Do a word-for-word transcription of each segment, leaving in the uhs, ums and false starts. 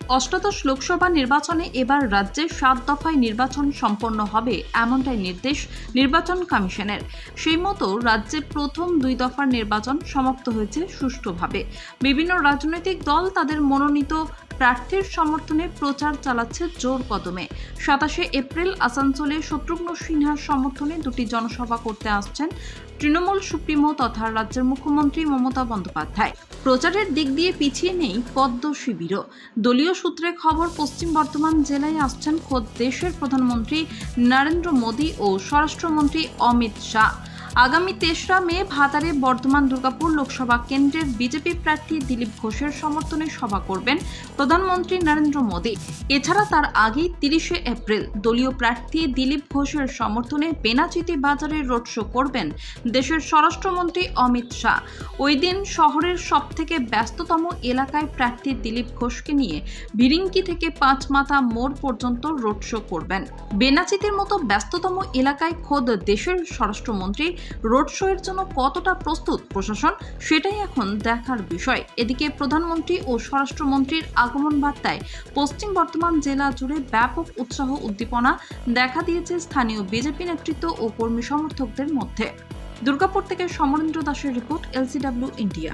অষ্টাদশ লোকসভা নির্বাচনে এবার রাজ্যে সাত দফায় নির্বাচন সম্পন্ন হবে এমনটাই নির্দেশ নির্বাচন কমিশনের। সেই মতো রাজ্যে প্রথম দুই দফার নির্বাচন সমাপ্ত হয়েছে সুষ্ঠুভাবে। বিভিন্ন রাজনৈতিক দল তাদের মনোনীত প্রার্থীর সমর্থনে প্রচার চালাচ্ছে জোর কদমে। সাতাশে এপ্রিল আসানসোলে শত্রুঘ্ন সিনহার সমর্থনে দুটি জনসভা করতে আসছেন তৃণমূল সুপ্রিমো তথা রাজ্যের মুখ্যমন্ত্রী মমতা বন্দ্যোপাধ্যায়। প্রচারের দিক দিয়ে পিছিয়ে নেই পদ্ম শিবিরও। দলীয় সূত্রে খবর, পশ্চিম বর্ধমান জেলায় আসছেন খোদ দেশের প্রধানমন্ত্রী নরেন্দ্র মোদী ও স্বরাষ্ট্রমন্ত্রী অমিত শাহ। আগামী তেসরা মে ভাতারে বর্ধমান দুর্গাপুর লোকসভা কেন্দ্রের বিজেপি প্রার্থী দিলীপ ঘোষের সমর্থনে সভা করবেন প্রধানমন্ত্রী নরেন্দ্র মোদী। এছাড়া তার আগেই তিরিশে এপ্রিল দলীয় প্রার্থী দিলীপ ঘোষের সমর্থনে বেনাচিতি বাজারে রোড শো করবেন দেশের স্বরাষ্ট্রমন্ত্রী অমিত শাহ। ওই দিন শহরের সবথেকে ব্যস্ততম এলাকায় প্রার্থী দিলীপ ঘোষকে নিয়ে ভিরিঙ্কি থেকে পাঁচমাথা মোড় পর্যন্ত রোড শো করবেন। বেনাচিতির মতো ব্যস্ততম এলাকায় খোদ দেশের স্বরাষ্ট্রমন্ত্রী রোড শো এর জন্য কতটা প্রস্তুত প্রশাসন, সেটাই এখন দেখার বিষয়। এদিকে প্রধানমন্ত্রী ও স্বরাষ্ট্রমন্ত্রীর আগমন বার্তায় পশ্চিম বর্ধমান জেলা জুড়ে ব্যাপক উৎসাহ উদ্দীপনা দেখা দিয়েছে স্থানীয় বিজেপি নেতৃত্ব ও কর্মী সমর্থকদের মধ্যে। দুর্গাপুর থেকে সমরেন্দ্র দাসের রিপোর্ট, এলসিডব্লিউ ইন্ডিয়া।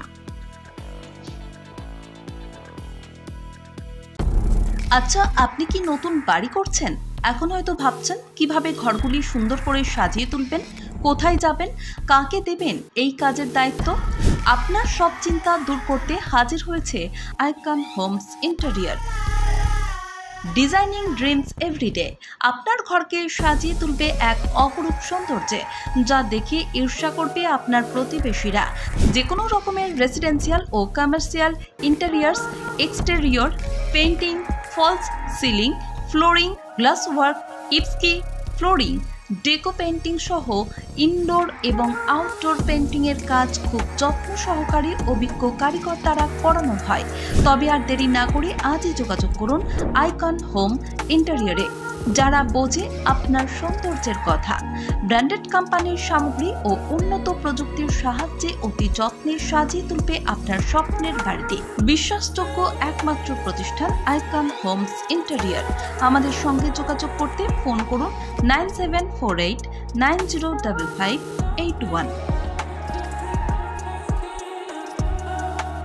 আচ্ছা, আপনি কি নতুন বাড়ি করছেন? এখন হয়তো ভাবছেন কিভাবে ঘরগুলি সুন্দর করে সাজিয়ে তুলবেন, কোথায় যাবেন, কাকে দেবেন এই কাজের দায়িত্ব। আপনার সব চিন্তা দূর করতে হাজির হয়েছে icon homes interior. Designing dreams everyday আপনার ঘরকে সাজিয়ে তুলবে এক অপরূপ সৌন্দর্যে, যা দেখে ঈর্ষা করবে আপনার প্রতিবেশীরা। যে কোনো রকমের রেসিডেন্সিয়াল ও commercial interiors, exterior, painting, false ceiling, flooring, glass work, ইপস্কি ফ্লোরিং, ডেকো পেইন্টিং সহ ইনডোর এবং আউটডোর পেইন্টিং এর কাজ খুব যত্ন সহকারে অভিজ্ঞ কারিগর দ্বারা করানো হয়। তবে আর দেরি না করে আজই যোগাযোগ করুন আইকন হোম ইন্টেরিয়রে, যারা বোঝে আপনার সৌন্দর্যের কথা। ব্র্যান্ডেড কোম্পানির সামগ্রী ও উন্নত প্রযুক্তির সাহায্যে অতি যত্নে সাজিয়ে তুলবে আপনার স্বপ্নের বাড়িতে। বিশ্বাসযোগ্য একমাত্র প্রতিষ্ঠান আইকন হোমস ইন্টেরিয়র। আমাদের সঙ্গে যোগাযোগ করতে ফোন করুন nine seven four eight nine zero five five eight one.